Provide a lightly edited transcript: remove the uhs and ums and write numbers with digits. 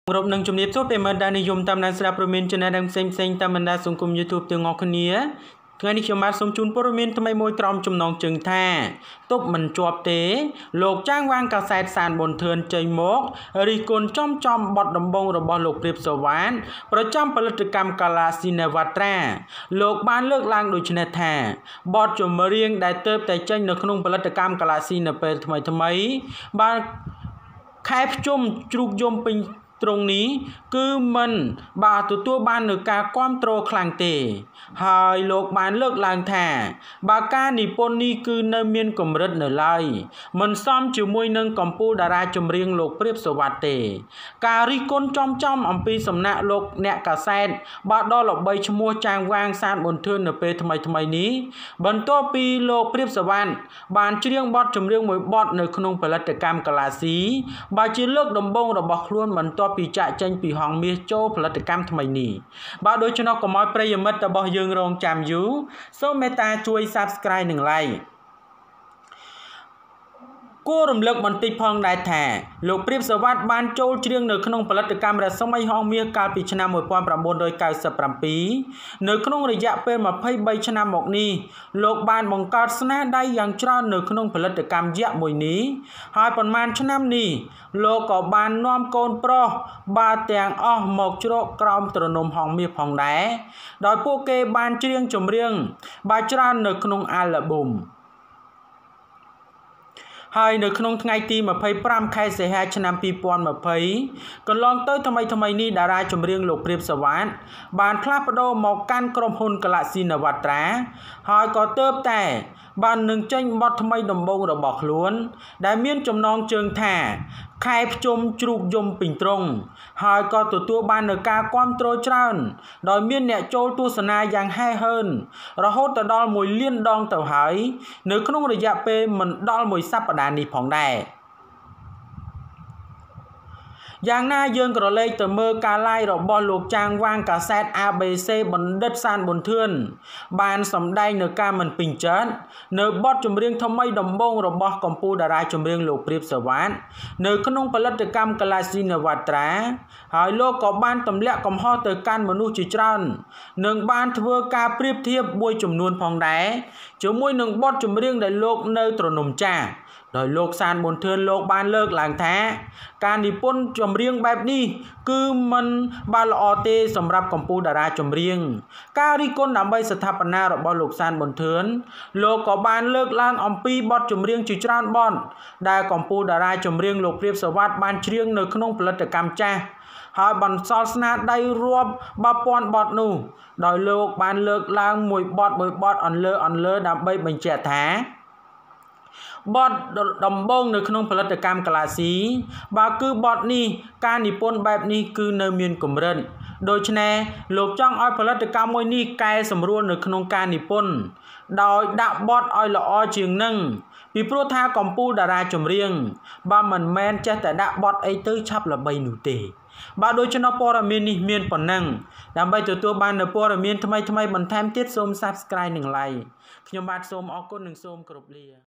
រบនឹងជំរាបសួរពេលមើលដែលនិយមតាមដានស្ដាប់ព័ត៌មានចំណេះដឹងផ្សេងៗតាមបណ្ដាសង្គម YouTube ទាំងអស់គ្នាថ្ងៃនេះខ្ញុំបាទសូមជូនព័ត៌មានថ្មីមួយក្រោមចំណងជើងថាទប់មិនជាប់ទេលោកចាងវាងកាសែតសានប៊ុនធឿនចេញមករិះគន់ចំបទដំបងរបស់លោកព្រាបសុវត្ថិប្រចាំផលិតកម្ម Galaxy Navatra លោកបានលើកឡើងដូចនេះថាបទចម្រៀងដែលទើបតែចេញនៅក្នុងផលិតកម្ម Galaxy នៅពេលថ្មីបានខែភ្ជុំជ្រូកយំពេញត្រង់នេះគឺមិនបាទទទួលបាននូវការគាំទ្រខ្លាំងទេហើយលោកបានលើកឡើងថាបើការនិពន្ធនេះគឺនៅមានកម្រិតនៅឡើយមិនសមជាមួយនឹងកម្ពុជាតារាចម្រៀងលោកព្រាបសុវត្ថិទេការរិះគន់ចំអំពីសំណាក់លោកអ្នកកាសែតបាទដល់ល្បីឈ្មោះចាងវាងសានប៊ុនធឿននៅពេលថ្មីនេះបន្ទាប់ពីលោកព្រាបសុវត្ថិបានច្រៀងបទចម្រៀងមួយបទនៅក្នុងផលិតកម្ម Galaxy បាទជាលើកដំបូងរបស់ខ្លួនបន្ទាប់ពីចាក់ចេញពីហងមាសចូលផលិតកម្មថ្មីនេះបាទដូច្នោះកុំឲ្យប្រិយមិត្តរបស់យើងរងចាំយូរសូមមេត្តាជួយ Subscribe និង Like គួររំលឹកបន្តិចផងដែរថាលោកព្រាបសុវត្ថិបានចូលច្រៀងនៅក្នុងផលិតកម្មរស្មីហងមាសកាលពីឆ្នាំ 1997នៅក្នុងរយៈពេល23ឆ្នាំមកនេះលោកបានបង្កើតស្នាដៃយ៉ាងច្រើននៅក្នុងផលិតកម្មយក្សមួយនេះហើយប៉ុន្មានឆ្នាំនេះលោកក៏បាននាំកូនប្រុសបាទទាំងអស់មកជ្រកក្រោមទ្រនំហងមាសផងដែរដោយពួកគេបានច្រៀងចម្រៀងបាទច្រើននៅក្នុងអាល់ប៊ុមហើយនៅក្នុងថ្ងៃទី25ខែសីហាឆ្នាំ2020កន្លងទៅថ្មីនេះតារាចម្រៀងលោកព្រាបសុវត្ថិបានផ្លាស់ប្ដូរមកកាន់ក្រុមហ៊ុន Galaxy Navatra ហើយក៏ទើបតែបាននឹងចេញបទថ្មីដំបូងរបស់ខ្លួនដែលមានចំណងជើងថាខែភ្ជុំជ្រូកយំពេញត្រង់ហើយក៏ទទួលបាននូវការគាំទ្រច្រើនដោយមានអ្នកចូលទស្សនាយ៉ាងហែហឺនរហូតដល់1 លានដងទៅហើយនៅក្នុងរយៈពេលមិនដល់1សប្តាហ៍នេះផងដែរយ៉ាងណាយើងក៏លេខទៅមើលការ live របស់លោកចាងវាងកាសែត ABC បណ្ឌិតសានប៊ុនធឿនបានសម្ដែងនៅការមិនពេញចិត្តនៅបទចម្រៀងថ្មីដំបូងរបស់កម្ពុជាតារាចម្រៀងលោកព្រាបសុវត្ថិនៅក្នុងផលិតកម្ម Galaxy Navatra ហើយលោកក៏បានទម្លាក់កំហុសទៅកាន់មនុស្សជាច្រើននិងបានធ្វើការប្រៀបធៀបមួយចំនួនផងដែរជាមួយនឹងបទចម្រៀងដែលលោកនៅទ្រនំចាស់ដោយលោកសានប៊ុនធឿនលោកបានលើកឡើងថាការនិពន្ធចម្រៀងបែបនេះគឺមិនបានល្អទេសម្រាប់កម្ពុជាតារាចម្រៀងការរិះគន់ដើម្បីស្ថាបនារបស់លោកសានប៊ុនធឿនលោកក៏បានលើកឡើងអំពីបទចម្រៀងជាច្រើនបទដែលកម្ពុជាតារាចម្រៀងលោកព្រាបសុវត្ថិបានច្រៀងនៅក្នុងផលិតកម្មចាស់ហើយបន្សល់ស្នាដៃរាប់ពាន់បទនោះដោយលោកបានលើកឡើងមួយបទអន្លើដើម្បីបញ្ជាក់ថាបទដំបងនៅក្នុងផលិតកម្ម Galaxy បាទគឺបទនេះការនិពន្ធបែបនេះគឺនៅមានកម្រិតដូច្នេះលោកចង់ឲ្យផលិតកម្មមួយនេះកែសម្រួលនៅក្នុងការនិពន្ធដោយដាក់បទឲ្យល្អជាងនឹងពីព្រោះថាកម្ពុជាតារាចម្រៀងបាទមិនមែនចេះតែដាក់បទអីទៅឆាប់ល្បីនោះទេបាទដូច្នោះព័ត៌មាននេះមានប៉ុណ្ណឹងដើម្បីទទួលបាននូវព័ត៌មានថ្មីបន្ថែមទៀតសូម Subscribe និង Like ខ្ញុំបាទសូមអរគុណនិងសូមគោរពលា